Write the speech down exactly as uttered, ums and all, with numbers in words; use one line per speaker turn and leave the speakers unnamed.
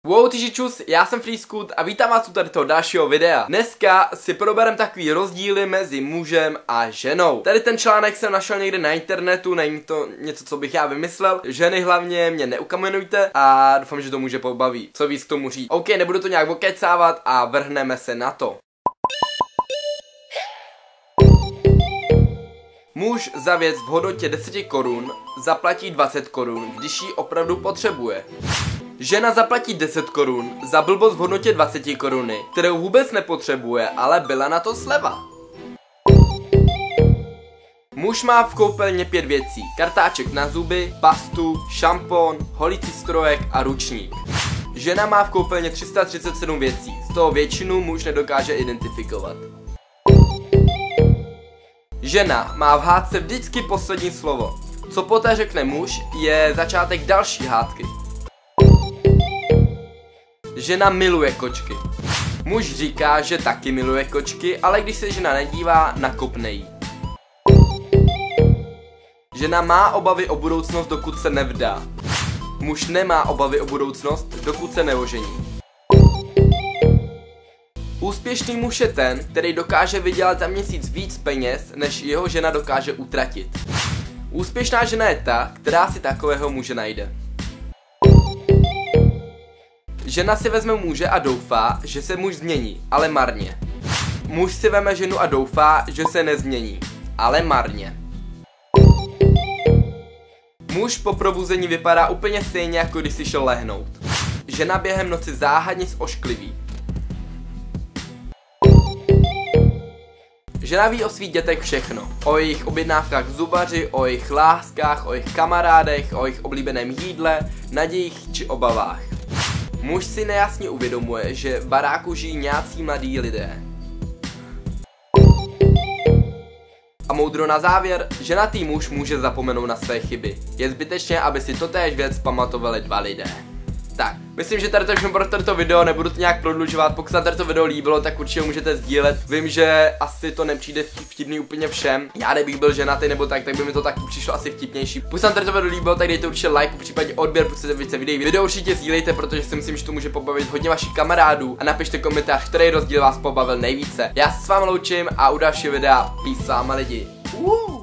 Wow, tyži čus, já jsem Freescoot a vítám vás u tady toho dalšího videa. Dneska si probereme takový rozdíly mezi mužem a ženou. Tady ten článek jsem našel někde na internetu, není to něco, co bych já vymyslel. Ženy hlavně mě neukamenujte a doufám, že to může pobaví. Co víc k tomu říct. OK, nebudu to nějak okecávat a vrhneme se na to. Muž za věc v hodnotě deset korun zaplatí dvacet korun, když ji opravdu potřebuje. Žena zaplatí deset korun za blbost v hodnotě dvacet koruny, kterou vůbec nepotřebuje, ale byla na to sleva. Muž má v koupelně pět věcí. Kartáček na zuby, pastu, šampon, holící strojek a ručník. Žena má v koupelně tři sta třicet sedm věcí, z toho většinu muž nedokáže identifikovat. Žena má v hádce vždycky poslední slovo. Co poté řekne muž, je začátek další hádky. Žena miluje kočky. Muž říká, že taky miluje kočky, ale když se žena nedívá, nakopne jí. Žena má obavy o budoucnost, dokud se nevdá. Muž nemá obavy o budoucnost, dokud se neožení. Úspěšný muž je ten, který dokáže vydělat za měsíc víc peněz, než jeho žena dokáže utratit. Úspěšná žena je ta, která si takového muže najde. Žena si vezme muže a doufá, že se muž změní, ale marně. Muž si veme ženu a doufá, že se nezmění, ale marně. Muž po probuzení vypadá úplně stejně, jako když si šel lehnout. Žena během noci záhadně zoškliví. Žena ví o svých dětech všechno. O jejich objednávkách v zubaři, o jejich láskách, o jejich kamarádech, o jejich oblíbeném jídle, nadějích či obavách. Muž si nejasně uvědomuje, že v baráku žijí nějací mladí lidé. A moudro na závěr, ženatý muž může zapomenout na své chyby. Je zbytečné, aby si totéž věc pamatovali dva lidé. Tak, myslím, že tady to všechno pro toto video, nebudu to nějak prodlužovat. Pokud se vám to video líbilo, tak určitě můžete sdílet. Vím, že asi to nepřijde vtipný úplně všem. Já kdybych byl ženatý nebo tak, tak by mi to tak přišlo asi vtipnější. Pokud se vám tady to video líbilo, tak dejte určitě like, případně odběr, pokud chcete více videí. Video určitě sdílejte, protože si myslím, že to může pobavit hodně vašich kamarádů. A napište komentář, který rozdíl vás pobavil nejvíce. Já se s vámi loučím a u dalšího videa peace s váma lidi. Uh.